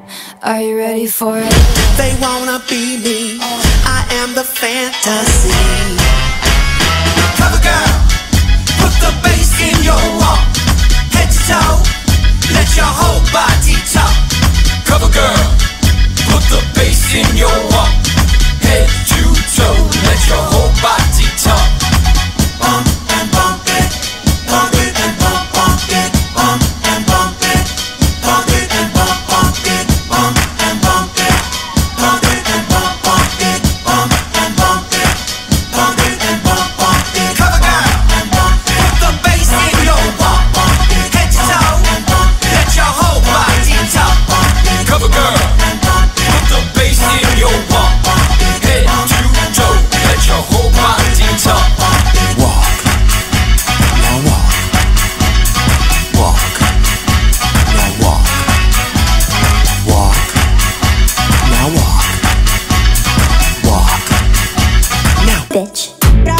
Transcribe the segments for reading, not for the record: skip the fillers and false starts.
Are you ready for it? They wanna be me, I am the fantasy. Cover girl, put the bass in your walk. Head to toe, let your whole body talk. Cover girl, put the bass in your walk. Head to toe, let your whole body talk. Bump and bump it, bump it and bump, bump it, bump and bump it, bump it and bump, bump it, bump and bump it, bump it and bump, bump it, bump and bump it, bump it and bump, bump it. Cover girl, and bump it. Put the bass in your walk. Head to toe, let your whole body talk. Cover girl, put the bass in your walk. Head to toe, let your whole body talk. Walk, now walk. Walk, now walk. Walk, now walk. Walk, now bitch.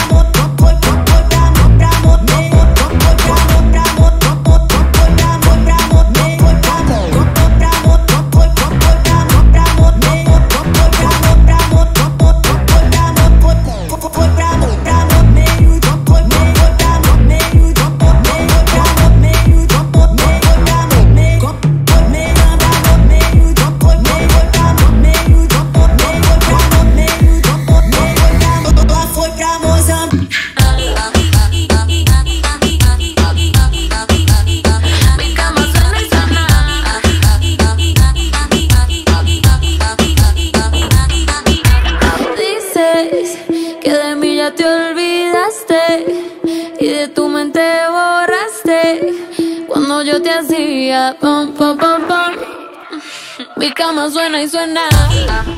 Que de mí ya te olvidaste y de tu mente borraste cuando yo te hacía pum pum pum pum. Mi cama suena y suena.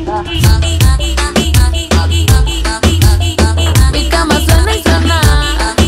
Mi cama suena y suena.